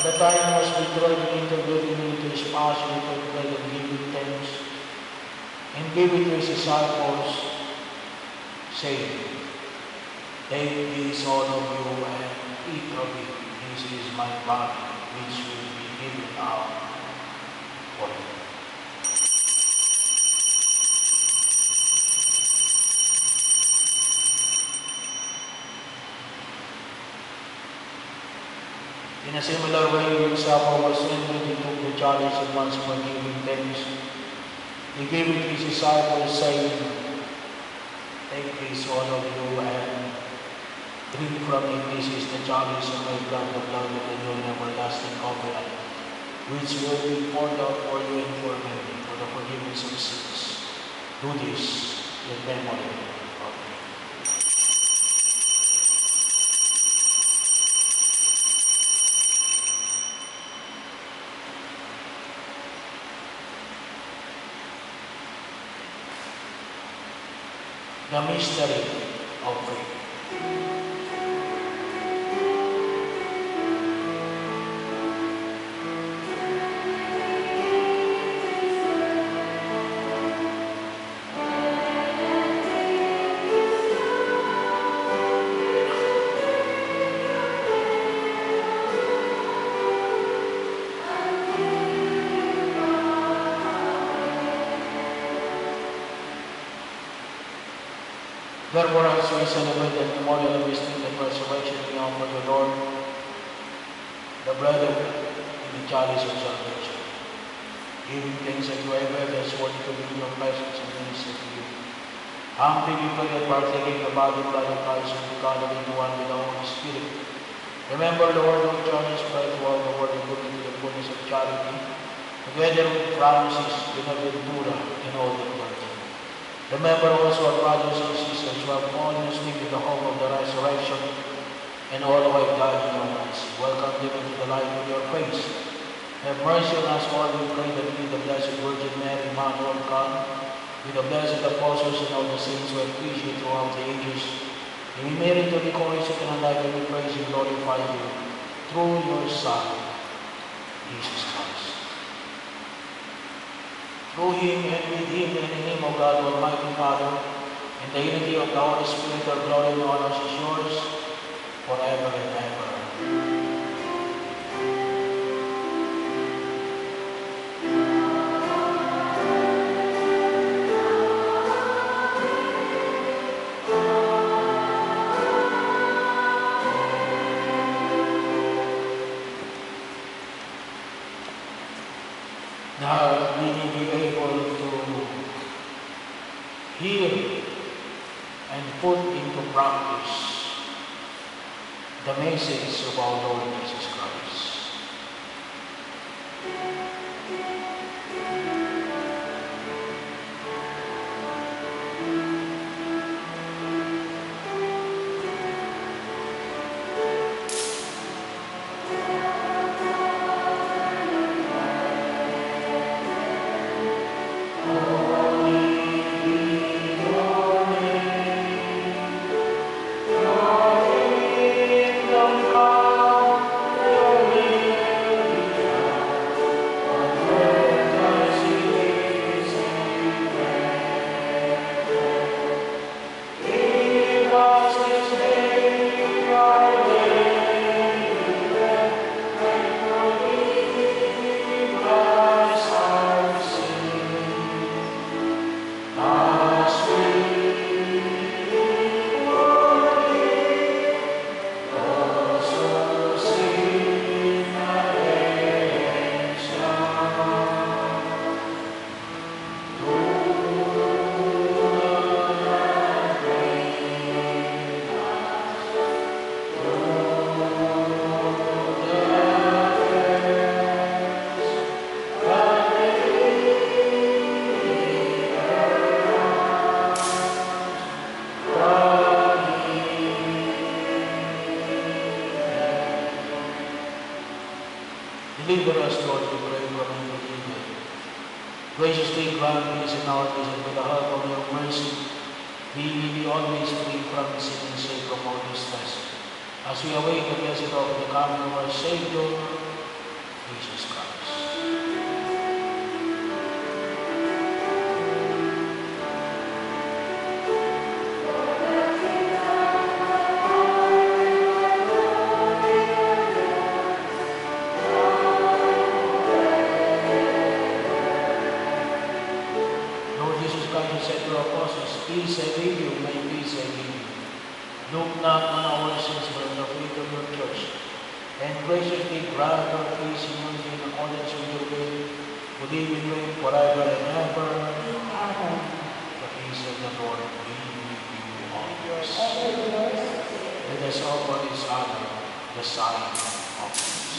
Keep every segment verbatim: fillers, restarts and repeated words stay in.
the time was withdrawn into giving into his passion to bread and giving thanks, and gave it to his disciples, saying, "Take this, all of you, and eat of it. This is my body, which will be given out for you." In a similar way, when supper was ended, he took the chalice and once more giving thanks, he gave it to his disciples, saying, "Take this, all of you, and drink from it. This is the chalice of my blood, the blood of the new and everlasting covenant, which will be poured out for you and for many for the forgiveness of sins. Do this in memory of me." The mystery of faith. Therefore, as we celebrate the memorial of his death and resurrection, we offer the Lord the bread of and the chalice of salvation, giving thanks that you have ever as worthy to be in your presence and minister to you. Humbly we pray that partaking the body and blood of Christ will be gathered into one with the Holy Spirit. Remember, Lord, which on his spread throughout the world, according to the fullness of charity, together with Francis, Bonaventura, and all the clergy. Remember also our brothers and sisters who have fallen asleep in the hope of the resurrection, and all who have died in your mercy. Welcome them into the light of your face. Have mercy on us all, we pray, that we, the Blessed Virgin Mary, Mother of God, with the blessed apostles and all the saints who have preached you throughout the ages, may we merit to be glorious and alive, and we praise and glorify you through your Son, Jesus Christ. Through him, and with him, and in him, O God, Almighty Father, in the unity of the Holy Spirit, our glory and honor is yours, forever and ever. Now we may be able to hear and put into practice the message of our Lord Jesus Christ. Deliver us, Lord, we pray, from evil. Graciously grant peace in our days, and with the help of your mercy, we may be always free from sin and safe from all distress. As we await the blessed hope of the coming of our Savior, Jesus Christ. Lord Jesus Christ, you said to your apostles, peace I leave you, my peace I give you. Look not on our sins, but on the faith of your church, and graciously grant our peace and unity in accordance with your will, who live and reign forever and ever. Amen. The peace of the Lord be with you always. Let us offer each other the sign of peace.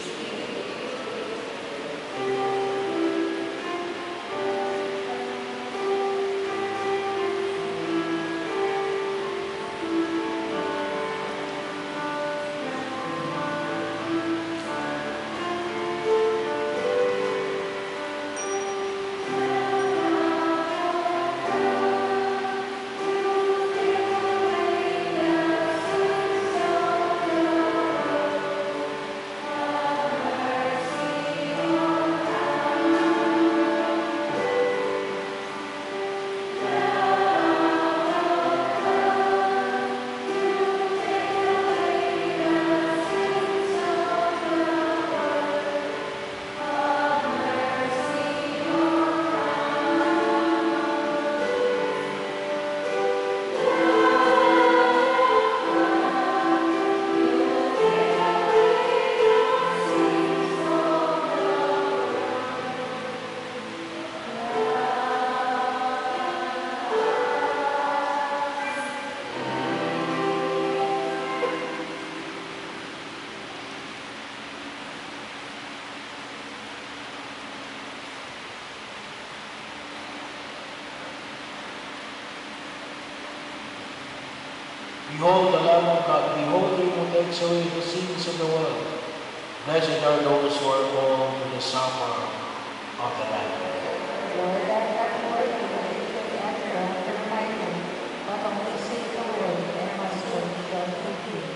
Behold the Lamb of God, behold him who takes away the sins of the world. Blessed are those who are called to the supper of the Lamb. Lord, I have more than worthy to enter under my roof, but only say the word, and my soul shall be healed.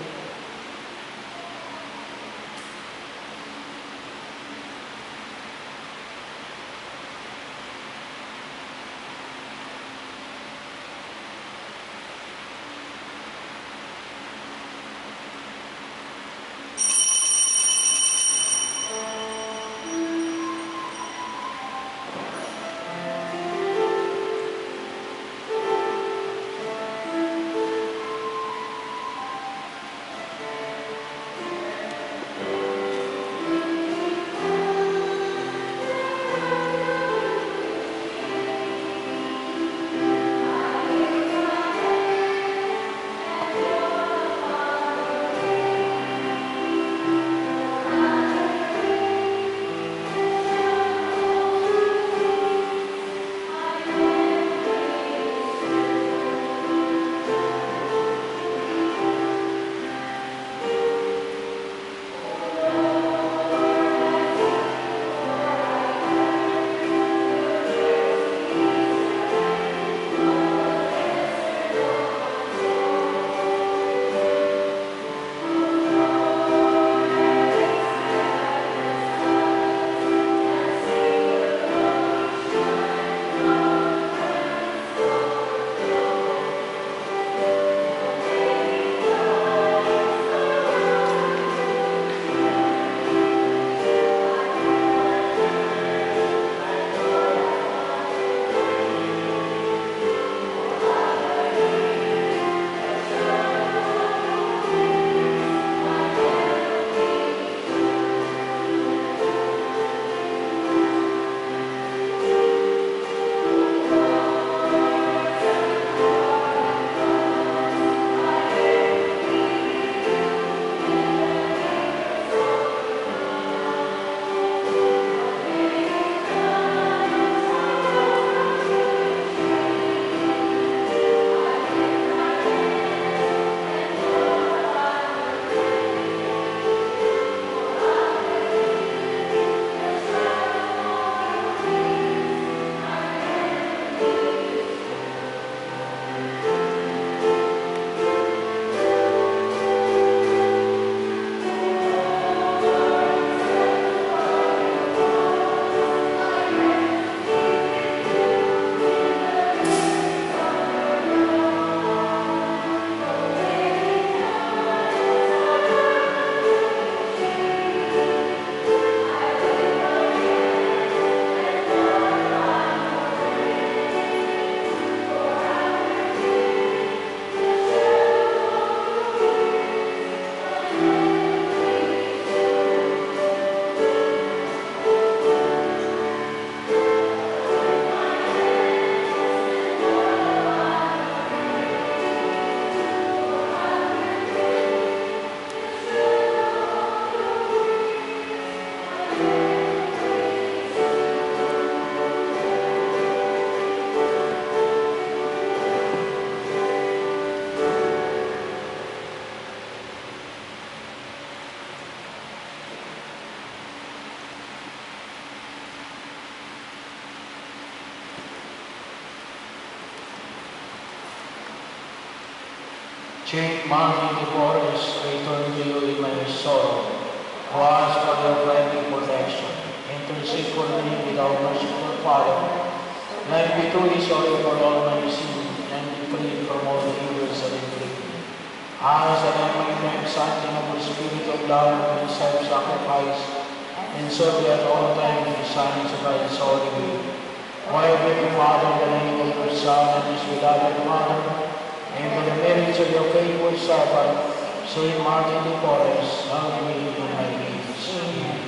Saint Martin de Porres, I turn to you in my sorrow. Who ask for your friendly protection. Intercede for me with our merciful Father. Let me truly sorry for all my sins and be free from all the evils that inflict me. Ask that I may have something of the spirit of love and self-sacrifice, and serve you at all times the signs of God's holy will. O Heavenly Father, in the name of your Son and his beloved Mother, and for the merits of your faithful servant, Saint Martin de Porres, help me in my needs. Amen.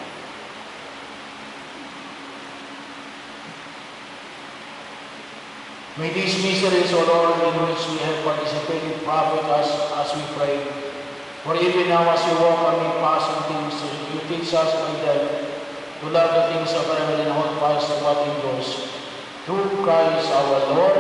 May these mysteries, O Lord, in which we have participated, profit us as we pray. For even now, as we walk amid passing things, you teach us by them to love the things of heaven and hold fast to what endures. Through Christ our Lord.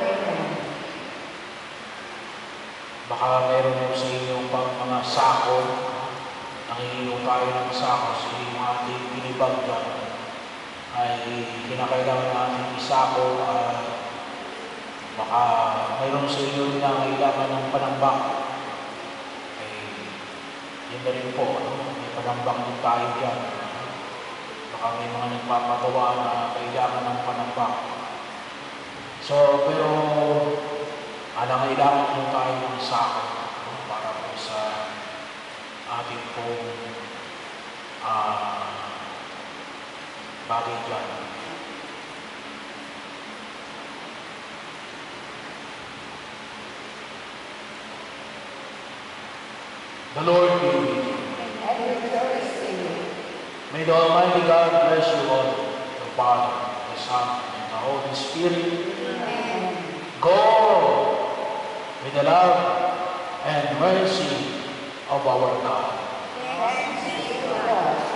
Baka meron mo sa inyo pang mga sako, nangihingo tayo ng sako sa yung ating binibag dyan, ay kinakailangan natin isako. Uh, baka meron sa inyo rin na kailangan ng panambak. Ay, yun na rin po, ano? May panambak din tayo dyan. Baka may mga nagpapagawa na kailangan ng panambak. So, pero alang-kailangan po tayo ng sako, no? Para po sa ating pong uh, bagay dyan. The Lord be with you. And with your spirit. May the Almighty God bless you all, the Father, the Son, and the Holy Spirit. Amen. Go with the love and mercy of our God. Thanks be to God.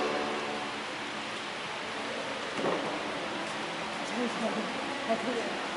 That's